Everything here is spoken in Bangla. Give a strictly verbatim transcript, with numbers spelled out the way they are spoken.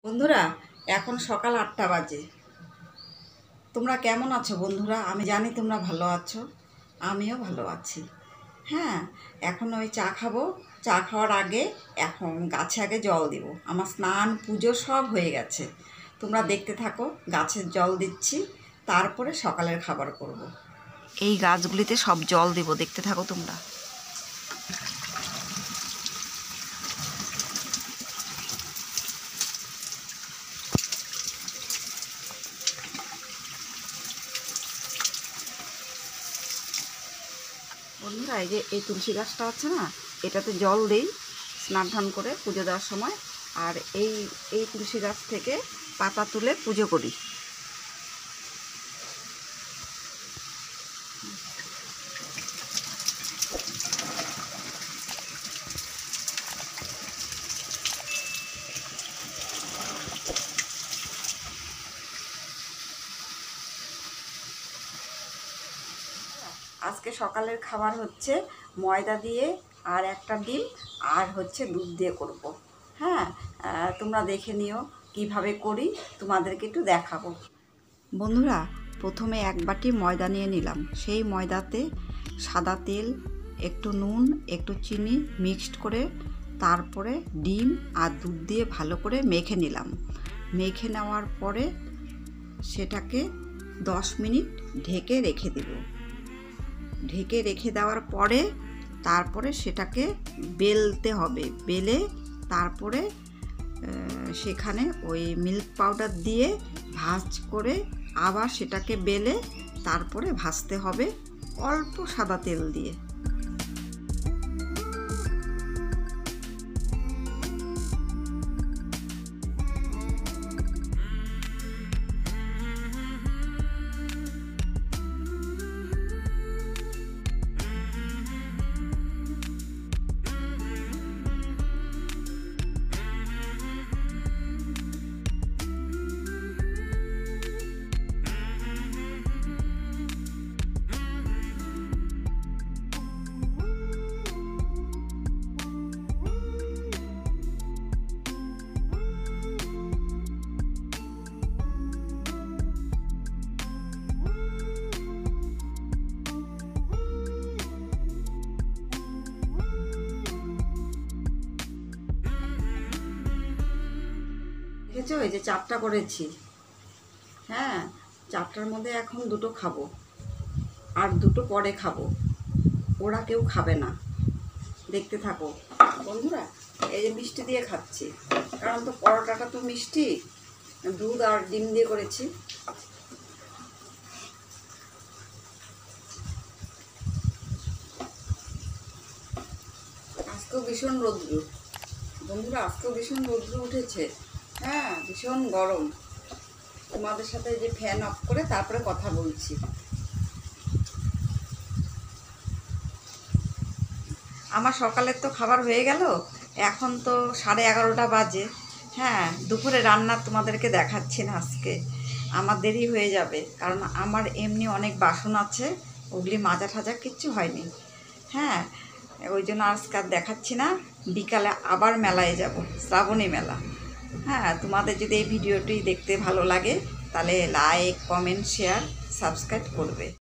বন্ধুরা, এখন সকাল আটটা বাজে। তোমরা কেমন আছো বন্ধুরা? আমি জানি তোমরা ভালো আছো, আমিও ভালো আছি। হ্যাঁ, এখন ওই চা খাবো। চা খাওয়ার আগে এখন গাছে আগে জল দিব। আমার স্নান পুজো সব হয়ে গেছে। তোমরা দেখতে থাকো, গাছের জল দিচ্ছি, তারপরে সকালের খাবার করব। এই গাছগুলিতে সব জল দিব, দেখতে থাকো তোমরা। বন্ধুরা, এই যে এই তুলসী গাছটা আছে না, এটাতে জল দিই স্নান টান করে পুজো দেওয়ার সময়। আর এই এই তুলসী গাছ থেকে পাতা তুলে পুজো করি। আজকে সকালের খাবার হচ্ছে ময়দা দিয়ে আর একটা ডিম আর হচ্ছে দুধ দিয়ে করব। হ্যাঁ, তোমরা দেখে নিও কিভাবে করি, তোমাদেরকে একটু দেখাবো। বন্ধুরা, প্রথমে এক বাটি ময়দা নিয়ে নিলাম। সেই ময়দাতে সাদা তেল, একটু নুন, একটু চিনি মিক্সড করে তারপরে ডিম আর দুধ দিয়ে ভালো করে মেখে নিলাম। মেখে নেওয়ার পরে সেটাকে দশ মিনিট ঢেকে রেখে দেব। ঢেকে রেখে দেওয়ার পরে তারপরে সেটাকে বেলতে হবে। বেলে তারপরে সেখানে ওই মিল্ক পাউডার দিয়ে ভাঁজ করে আবার সেটাকে বেলে তারপরে ভাজতে হবে অল্প সাদা তেল দিয়ে। দেখেছো, এই যে চারটা করেছি। হ্যাঁ, চারটার মধ্যে এখন দুটো খাবো আর দুটো পরে খাবো। ওরা কেউ খাবে না, দেখতে থাকো বন্ধুরা। এই যে মিষ্টি দিয়ে খাচ্ছি, কারণ তো পরোটাটা তো মিষ্টি, দুধ আর ডিম দিয়ে করেছি। আজকেও ভীষণ রৌদ্র বন্ধুরা, আজকেও ভীষণ রৌদ্র উঠেছে। হ্যাঁ, ভীষণ গরম। তোমাদের সাথে যে ফ্যান অফ করে তারপরে কথা বলছি। আমার সকালের তো খাবার হয়ে গেল, এখন তো সাড়ে এগারোটা বাজে। হ্যাঁ, দুপুরে রান্না তোমাদেরকে দেখাচ্ছি না আজকে, আমার দেরি হয়ে যাবে, কারণ আমার এমনি অনেক বাসন আছে, ওগুলি মাজা ঠাজা কিচ্ছু হয়নি। হ্যাঁ, ওই জন্য আজকে আর দেখাচ্ছি না। বিকালে আবার মেলায় যাব, শ্রাবণী মেলা। হ্যাঁ, তোমাদের যদি এই ভিডিওটি দেখতে ভালো লাগে তাহলে লাইক, কমেন্ট, শেয়ার, সাবস্ক্রাইব করবে।